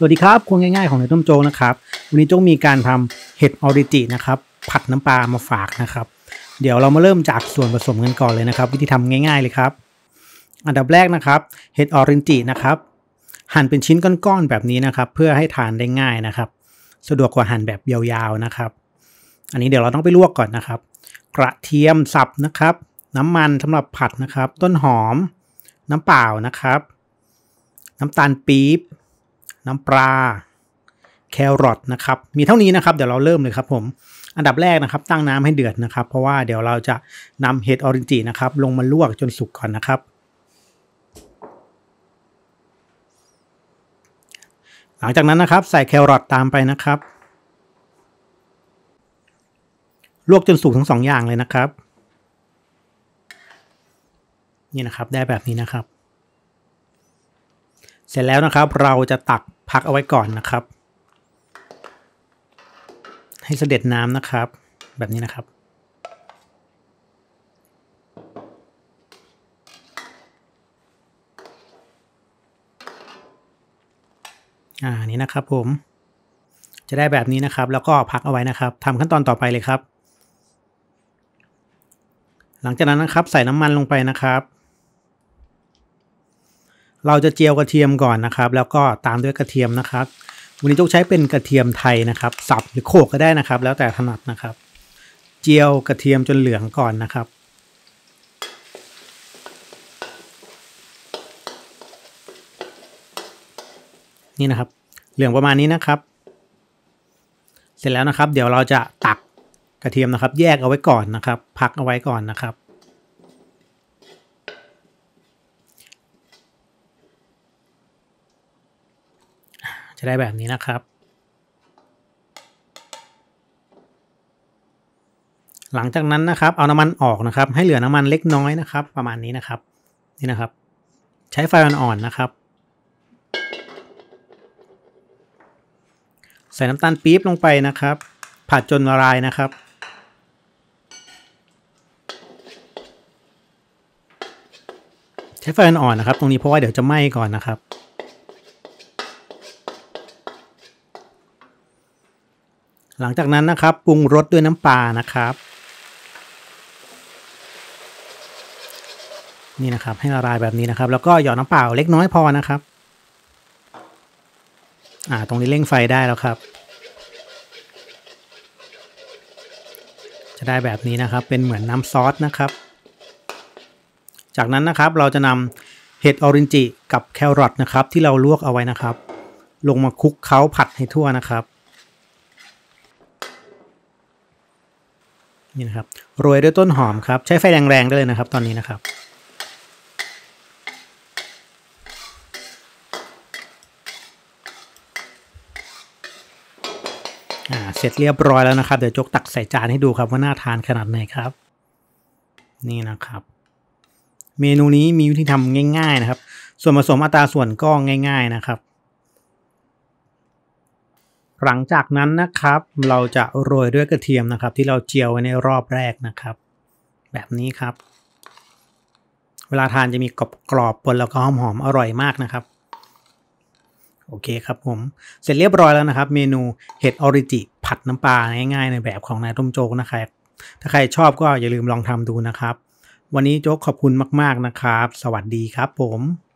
สวัสดีครับครัวง่ายๆของนายต้มโจ๊กนะครับวันนี้โจ๊กมีการทำเห็ดออริจินะครับผัดน้ำปลามาฝากนะครับเดี๋ยวเรามาเริ่มจากส่วนผสมกันก่อนเลยนะครับวิธีทำง่ายๆเลยครับอันดับแรกนะครับเห็ดออริจินะครับหั่นเป็นชิ้นก้อนๆแบบนี้นะครับเพื่อให้ทานได้ง่ายนะครับสะดวกกว่าหั่นแบบยาวๆนะครับอันนี้เดี๋ยวเราต้องไปลวกก่อนนะครับกระเทียมสับนะครับน้ำมันสำหรับผัดนะครับต้นหอมน้ำเปล่านะครับน้ำตาลปี๊บน้ำปลาแครอทนะครับมีเท่านี้นะครับเดี๋ยวเราเริ่มเลยครับผมอันดับแรกนะครับตั้งน้ำให้เดือดนะครับเพราะว่าเดี๋ยวเราจะนำเห็ดออริจินะครับลงมาลวกจนสุกก่อนนะครับหลังจากนั้นนะครับใส่แครอทตามไปนะครับลวกจนสุกทั้ง2อย่างเลยนะครับนี่นะครับได้แบบนี้นะครับเสร็จแล้วนะครับเราจะตักพักเอาไว้ก่อนนะครับให้เสด็จน้ำนะครับแบบนี้นะครับนี่นะครับผมจะได้แบบนี้นะครับแล้วก็พักเอาไว้นะครับทำขั้นตอนต่อไปเลยครับหลังจากนั้นนะครับใส่น้ำมันลงไปนะครับเราจะเจียวกระเทียมก่อนนะครับแล้วก็ตามด้วยกระเทียมนะครับวันนี้ต้องใช้เป็นกระเทียมไทยนะครับสับหรือโขลกก็ได้นะครับแล้วแต่ถนัดนะครับเจียวกระเทียมจนเหลืองก่อนนะครับนี่นะครับเหลืองประมาณนี้นะครับเสร็จแล้วนะครับเดี๋ยวเราจะตักกระเทียมนะครับแยกเอาไว้ก่อนนะครับพักเอาไว้ก่อนนะครับจะได้แบบนี้นะครับหลังจากนั้นนะครับเอาน้ำมันออกนะครับให้เหลือน้ำมันเล็กน้อยนะครับประมาณนี้นะครับนี่นะครับใช้ไฟอ่อนๆนะครับใส่น้ำตาลปี๊บลงไปนะครับผัดจนละลายนะครับใช้ไฟอ่อนๆนะครับตรงนี้เพราะว่าเดี๋ยวจะไหม้ก่อนนะครับหลังจากนั้นนะครับปรุงรสด้วยน้ำปลานะครับนี่นะครับให้ละลายแบบนี้นะครับแล้วก็หยอดน้ำเปล่าเล็กน้อยพอนะครับตรงนี้เร่งไฟได้แล้วครับจะได้แบบนี้นะครับเป็นเหมือนน้ำซอสนะครับจากนั้นนะครับเราจะนำเห็ดออริจิกับแครอทนะครับที่เราลวกเอาไว้นะครับลงมาคลุกเคล้าผัดให้ทั่วนะครับนี่นะครับโรยด้วยต้นหอมครับใช้ไฟแรงๆได้เลยนะครับตอนนี้นะครับเสร็จเรียบร้อยแล้วนะครับเดี๋ยวโจ๊กตักใส่จานให้ดูครับว่าน่าทานขนาดไหนครับนี่นะครับเมนูนี้มีวิธีทำง่ายๆนะครับส่วนผสมอัตราส่วนก็ง่ายๆนะครับหลังจากนั้นนะครับเราจะโรยด้วยกระเทียมนะครับที่เราเจียวไว้ในรอบแรกนะครับแบบนี้ครับเวลาทานจะมีกรอบๆปนแล้วก็หอมๆอร่อยมากนะครับโอเคครับผมเสร็จเรียบร้อยแล้วนะครับเมนูเห็ดออริจิผัดน้ำปลาง่ายๆในแบบของนายต้มโจ๊กนะครับถ้าใครชอบก็อย่าลืมลองทำดูนะครับวันนี้โจ๊กขอบคุณมากๆนะครับสวัสดีครับผม